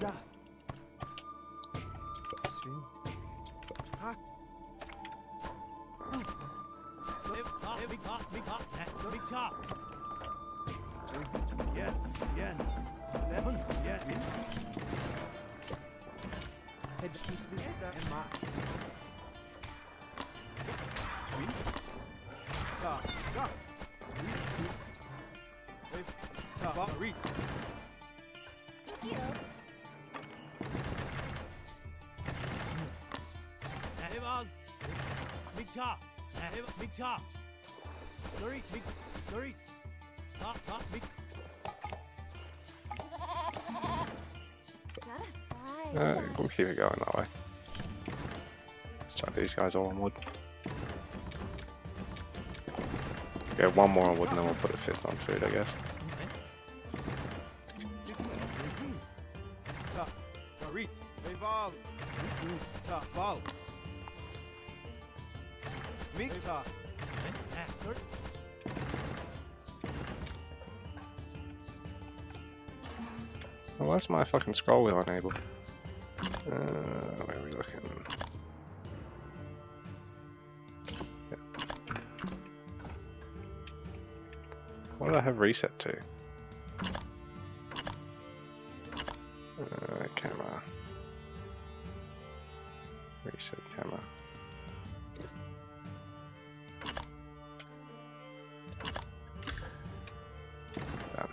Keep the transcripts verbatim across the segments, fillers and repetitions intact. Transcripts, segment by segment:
Da. Swing. Ha. Big top, big top, big top. Yeah, yeah. Lemon, yeah. Head shoots me at that and my. Top, top. Top, reach. Big top, big top. Sorry, big, sorry. Top, top, big. Uh, we'll keep it going that way. Let's chuck these guys all on wood. Okay, one more on wood and then we'll put a fifth on food, I guess. Top, reach, revolve. Top, ball. Big top. Oh, where's my fucking scroll wheel enabled? Uh, where are we looking? Yeah. What did I have reset to? Uh, camera. Reset camera. Done.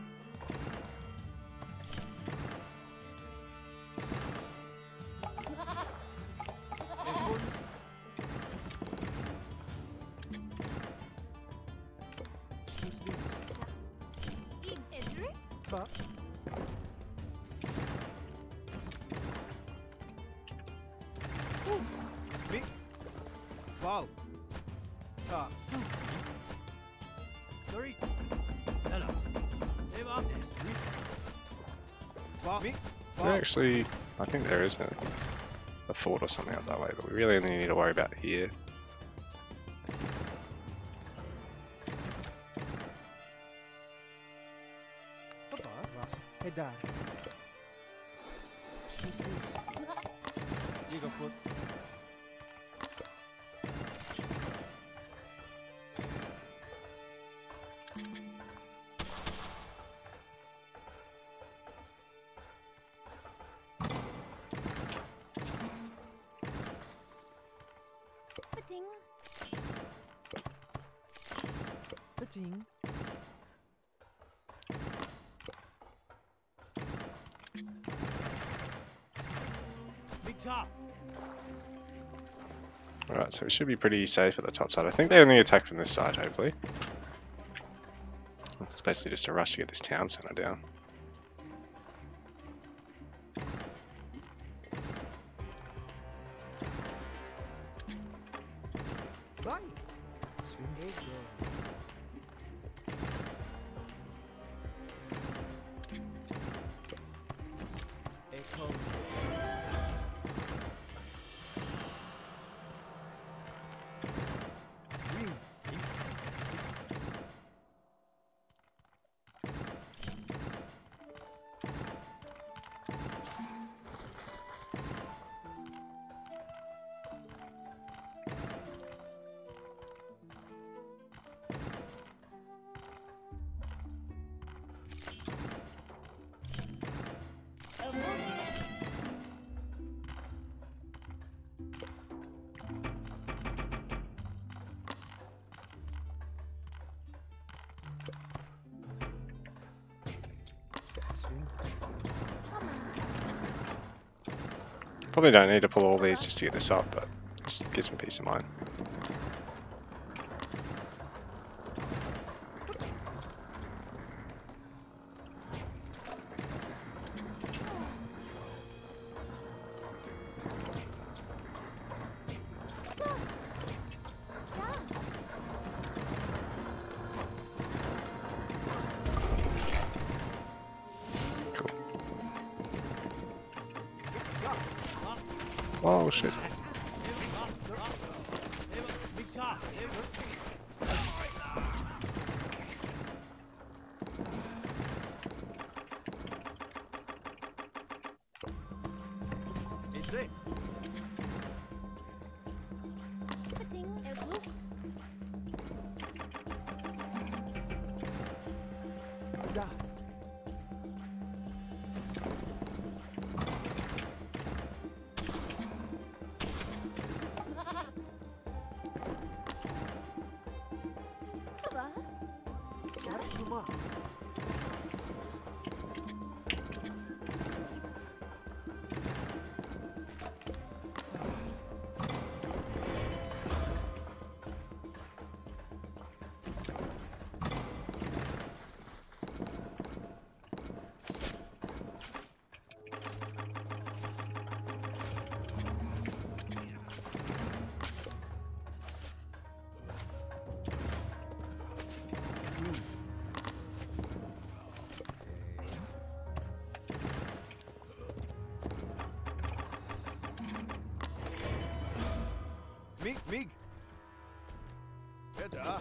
Top. Big. Ball. Top. Sorry. No, no. Leave off this. Ball. Big. There actually, I think there is a, a fort or something up that way, but we really only need to worry about here. Head down. You go foot. Ba-ting. Ba-ting. Big top. Alright, so it should be pretty safe at the top side. I think they only attack from this side, hopefully. It's basically just a rush to get this town centre down. Bye. Swing it, go. Echo. Green. Swing. Probably don't need to pull all these just to get this up, but it just gives me peace of mind. Oh shit. Tre. Beting. Elbow. Da. Apa? Harus rumah. Mig, Mig. Vänta.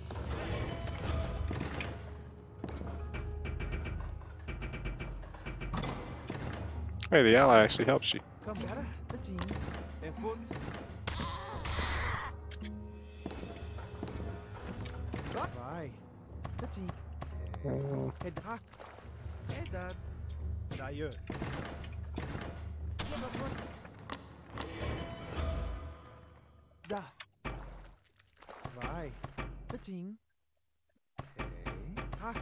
Hey, the ally actually helps you. Kom verder. Beting. En voet. Wat? Vai. Beting. Oh, Het draak. En dan. D'ailleurs. Da. Vai. Beting. Ha.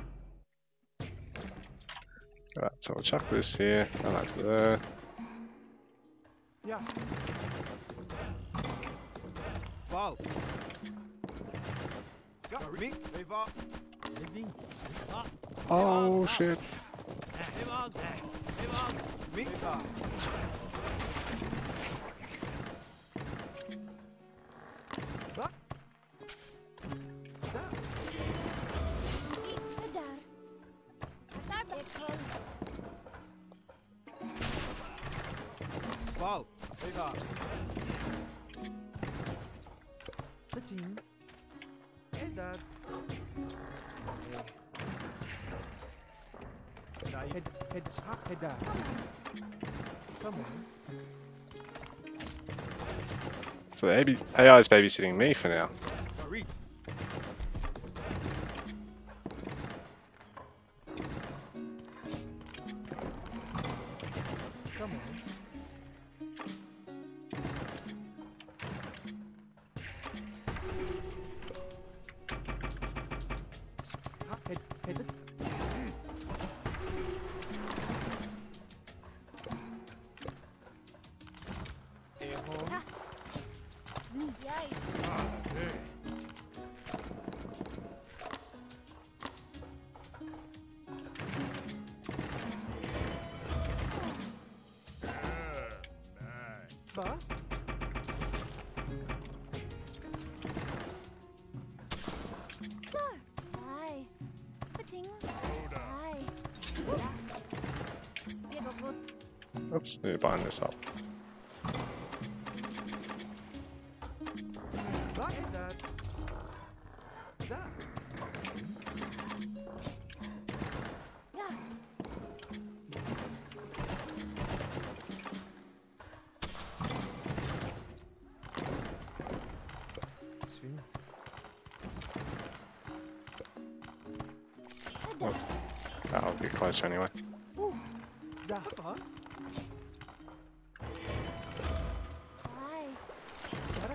right, so we'll chuck this here, and that to there. Ja. Val. Ja, Mig. Even. Living. Ah. Oh shit. Even aan. Even aan. Mig. Wat? Daar. Daar. Daar ben ik gewoon. Val. Even aan. Beting. En dan. Daar, het, het is hard, het daar. Come on. So the A B A I is babysitting me for now. Read. Come on. Ah, het, het, het. Eho. Ha. Jij. Ah, nee. Wat? Klaar. Hai. Beting. Hai. Ja. Weer op wat. Oops, need to bind this up. Wat is dat? Daar. Ja. Swing. En daar. That'll be closer anyway. Oeh. Daar. Wat? Hai. Daar.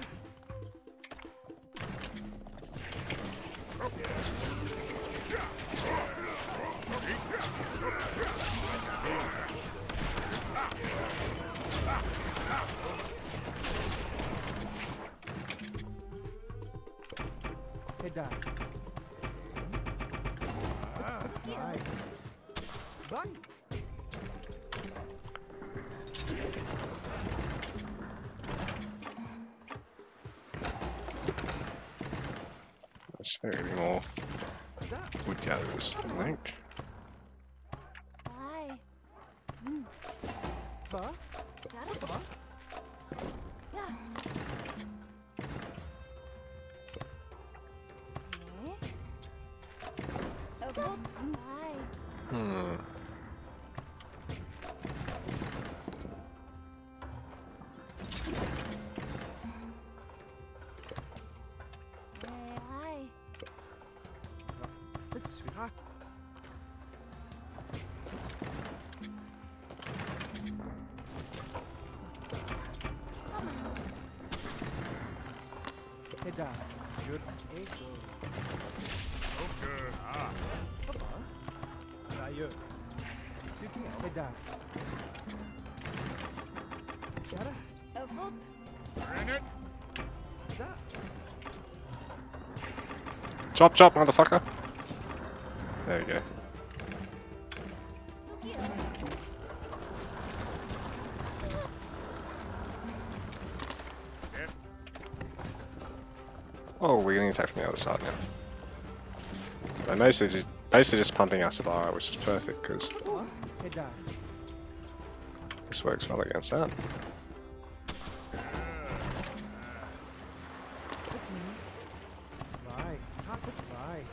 Het daar. Vai. Vai. Let's see any more Daar. wood gatherers, I think. Hai. Hm. Wat? Sarah. Wat? Ja. Nee. Ook wat. Hai. Hmm. Seda. Good. Ego. Okay. Ah. Papa. Raya. Seda. Shara. A foot. Granite. Seda. Chop, chop, motherfucker. There we go. Lukia. Oh, we're getting attacked from the other side now. They're mostly just, basically just pumping us Savara, which is perfect because Seda. this works well against that. Right. Right.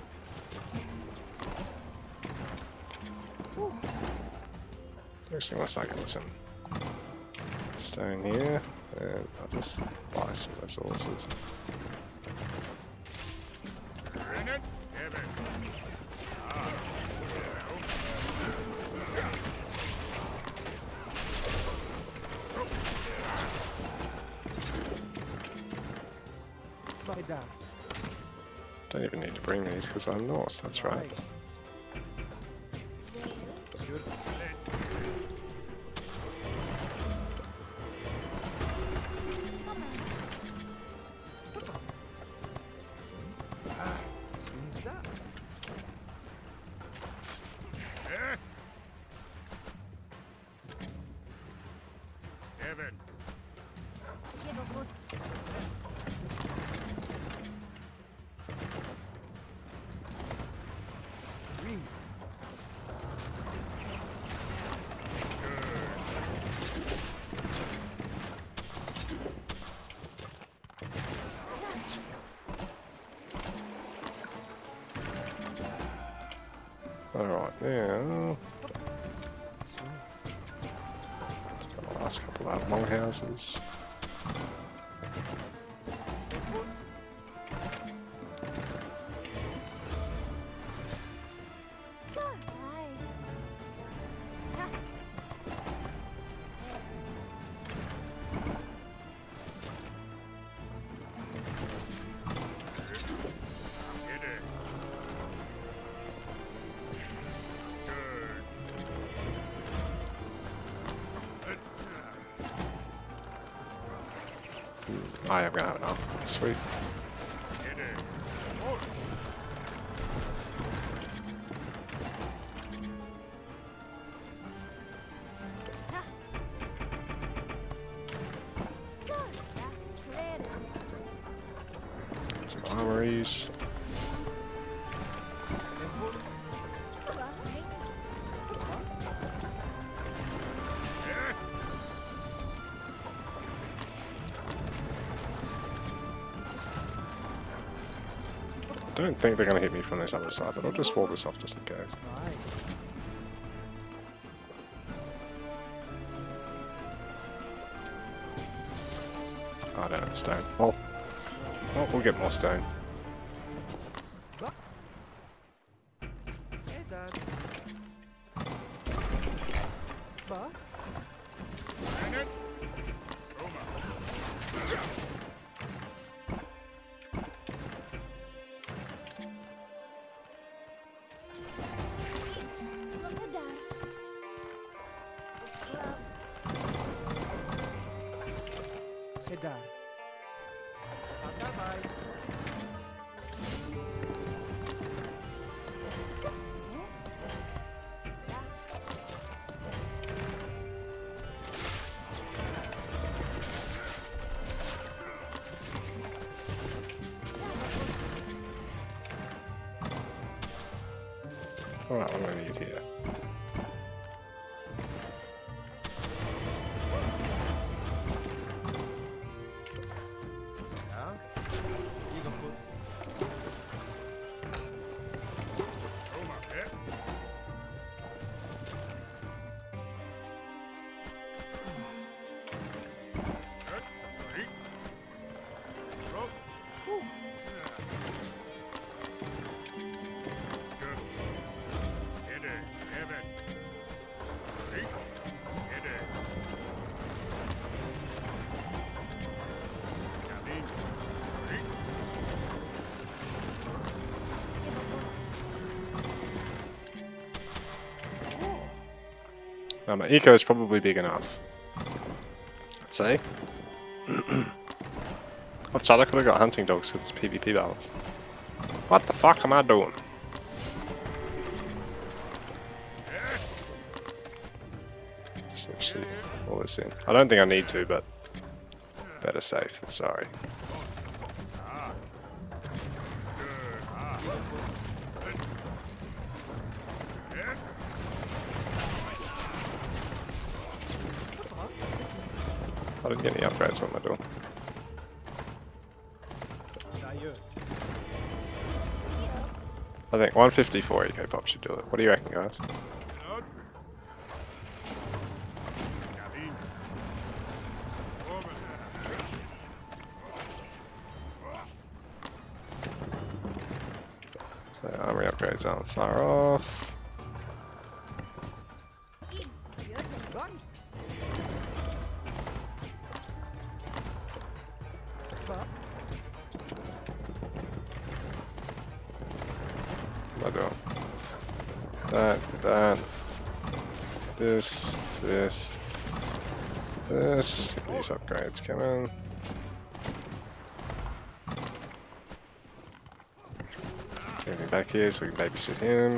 Actually, let's start getting some stone here, and I'll just buy some resources. Seda. Don't even need to bring these because I'm north, that's right. Good. Seda. Evan. Give a foot. Green. Alright, now. The last couple of longhouses. Right. Ha. I am gonna have enough. Sweet. Some armories. Don't think they're gonna hit me from this other side, but I'll just wall this off just in case. Right. Oh, I don't have the stone. Well, well, we'll get more stone. Edan. Ba. Seda. Bye. Alright, what do I need here? Ja. Hier kapot. Now my eco is probably big enough. I'd say. I thought I could have got hunting dogs because it's PvP battles. What the fuck am I doing? Just actually all this in. I don't think I need to, but better safe than sorry. I didn't get any upgrades. What am I doing? I think one fifty-four eco pop should do it. What do you reckon, guys? So armory upgrades aren't far off. What am I doing? That, that, this, this, this. These upgrades come in. Get me back here so we can babysit him.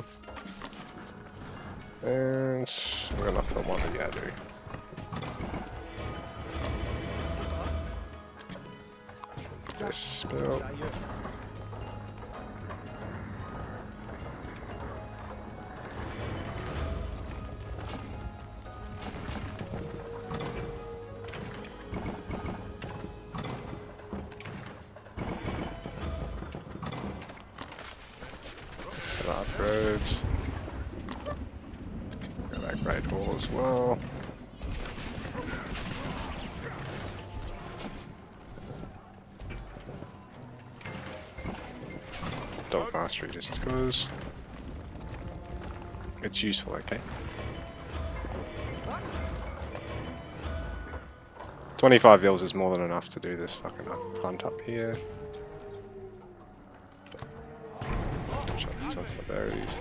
And we're gonna film one of the other. This spell. Some upgrades. Got that great wall as well. Dog mastery just because it's useful, okay? twenty-five vills is more than enough to do this fucking hunt up here. Chuck some of the berries.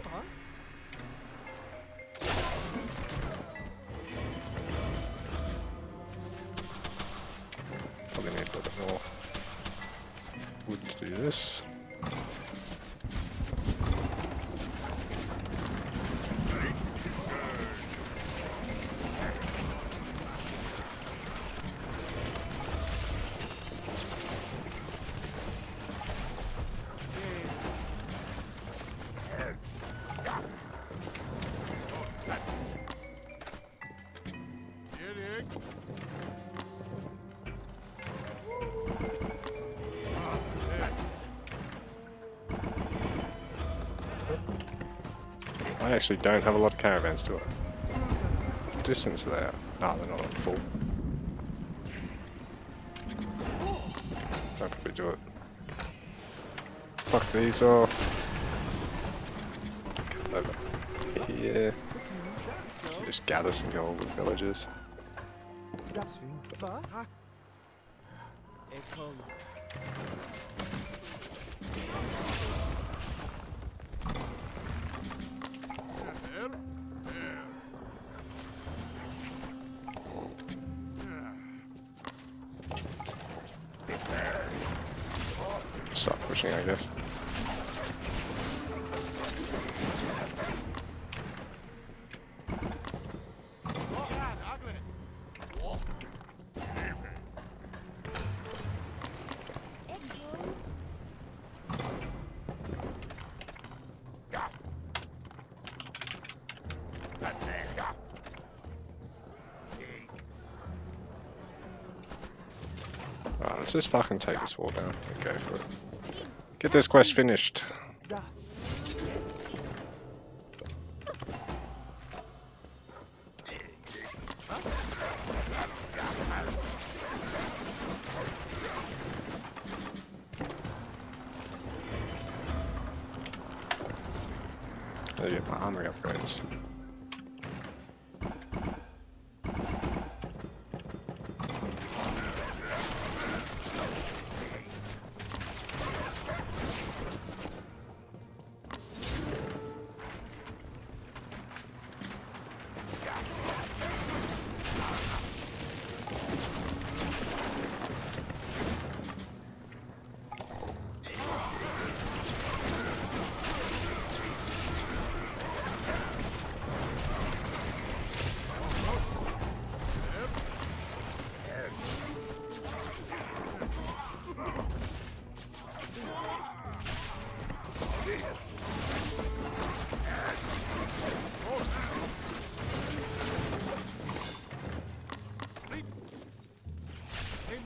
Probably need a little bit more wood to do this. I actually don't have a lot of caravans to it. What distance are they at? Ah, they're not on full. I'll probably do it. Fuck these off. Come over here. Just gather some gold with villagers. Stop pushing, I guess. Alright, let's just fucking take this wall down and go for it. Get this quest finished. Gotta get my armory upgrades.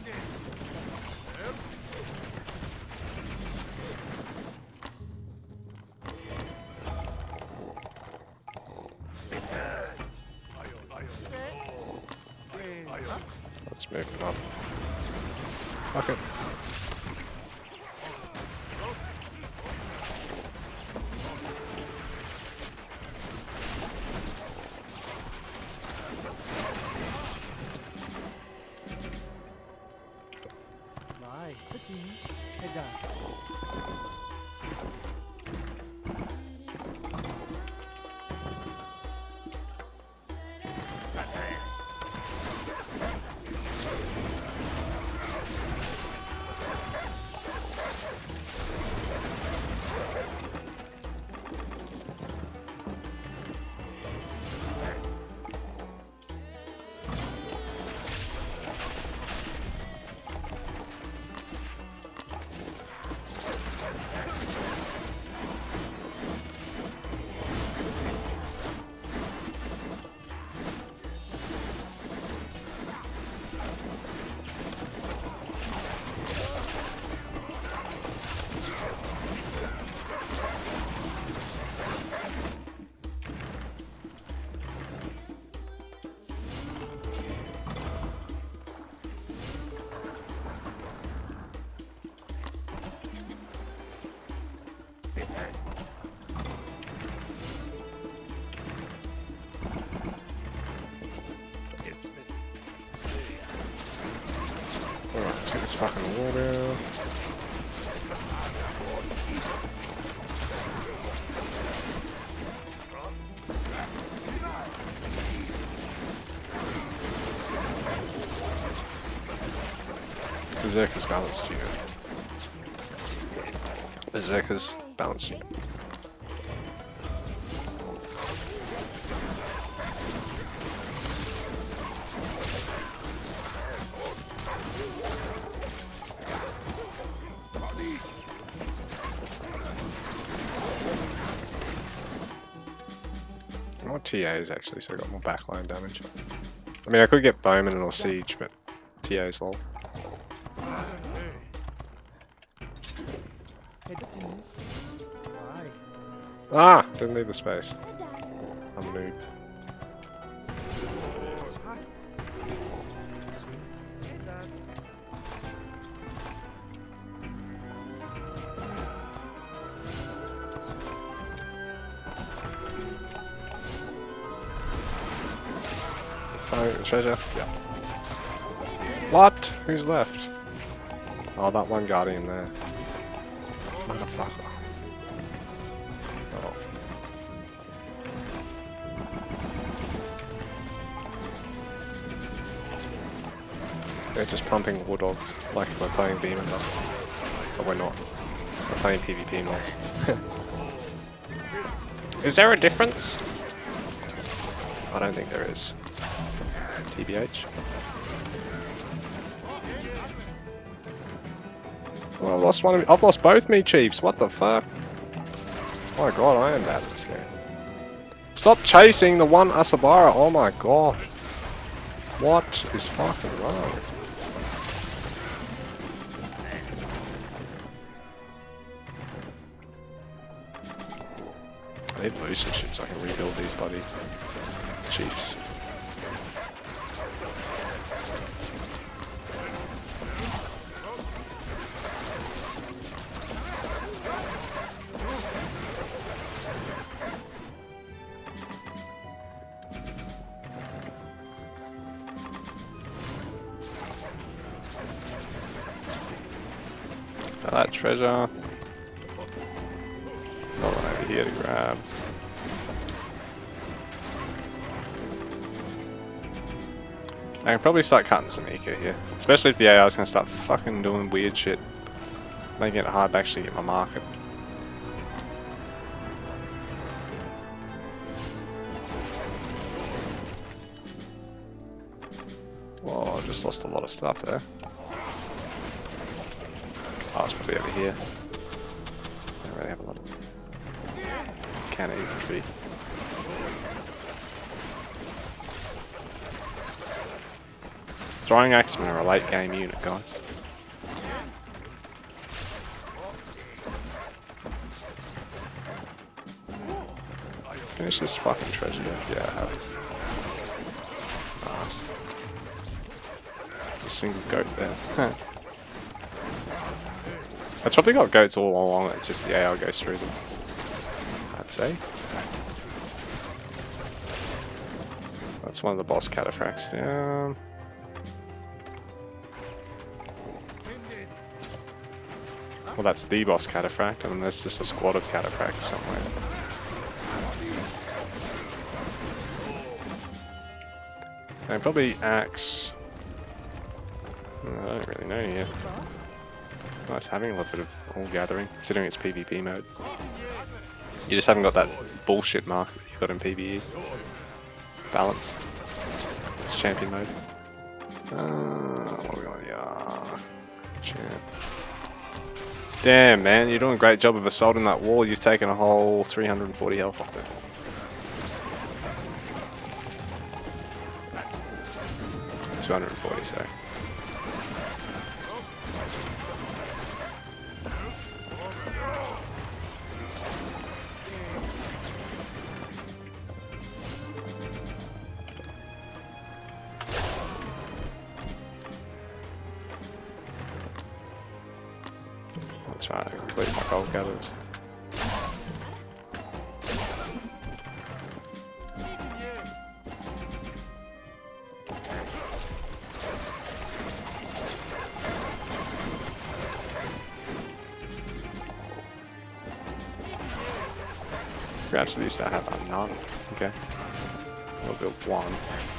Let's move him up. Fuck it. Vai, Petit. Pegar. Alright, take this fucking water. Berserker's balanced you. Berserker's balanced you. More T As actually, so I got more backline damage. I mean, I could get Bowman or Siege, but T A's lol. Hey, Petit. Vai. Ah! Didn't need the space. I'm a noob. Ah. Swing. Pegar. Find the treasure? Yeah. What? Who's left? Oh, that one guardian there. Motherfucker. Oh. They're just pumping War Dogs like we're playing Demon Dog. But we're not. We're playing PvP mods. Is there a difference? I don't think there is. T B H. Well, I lost one of I've lost both me chiefs, what the fuck? Oh my god, I am bad at this game. Stop chasing the one Asabara, oh my god. What is fucking wrong? I need boost and shit so I can rebuild these bloody chiefs. That treasure. Got one over here to grab. I can probably start cutting some eco here. Especially if the A I is going to start fucking doing weird shit. Making it hard to actually get my market. Whoa, I just lost a lot of stuff there. Oh, it's probably over here. Don't really have a lot of counter infantry. Throwing Axemen are a late game unit, guys. Finish this fucking treasure. Yeah, I have. Nice. There's a single goat there. It's probably got goats all along, it's just the A I goes through them, I'd say. That's one of the boss cataphracts down. Well, that's the boss cataphract, and then there's just a squad of cataphracts somewhere. And probably axe. I don't really know yet. Nice having a little bit of all gathering, considering it's PvP mode. You just haven't got that bullshit mark that you got in PvE. Balance. It's champion mode. Uh, what are we on here? Champ. Damn, man, you're doing a great job of assaulting that wall. You've taken a whole three hundred forty health off it. two hundred forty, sorry. Let's try to complete my gold gatherers. Perhaps at least I have none. Okay. We'll build one.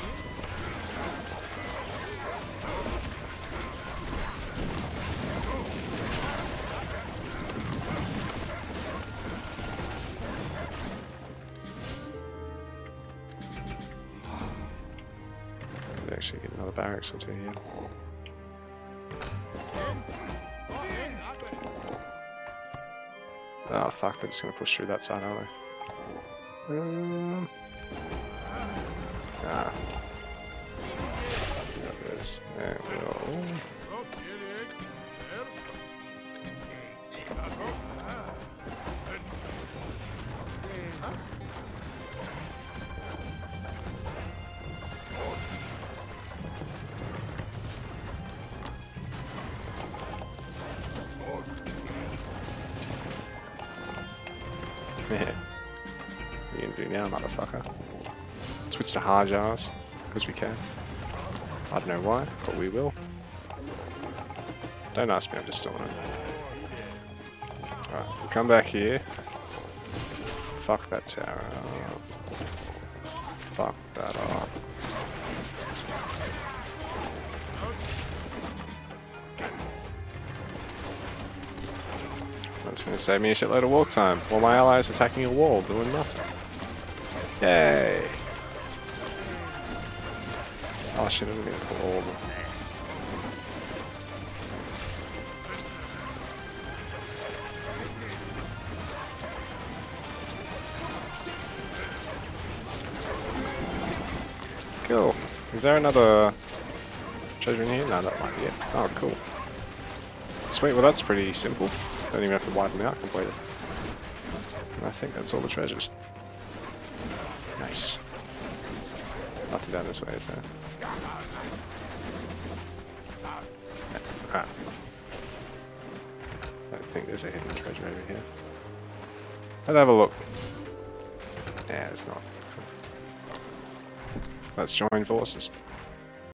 Maybe actually get another barracks or two here. Oh fuck, they're just gonna push through that side, aren't they? Um, ah. Got this. There we go. Yeah. We can do now, motherfucker. Switch to Hajas, because we can. I don't know why, but we will. Don't ask me, I'm just doing it. Alright, we'll come back here. Fuck that tower up. Fuck that up. That's gonna save me a shitload of walk time, while my allies attacking a wall, doing nothing. Yay! Oh shit, I'm gonna pull all of them. Cool. Is there another treasure in here? No, that might be it. Oh, cool. Sweet, well that's pretty simple. Don't even have to wipe them out completely. And I think that's all the treasures. Nice. Nothing down this way, is there? Ah. I don't think there's a hidden treasure over here. Let's have a look. Yeah, it's not. Let's join forces.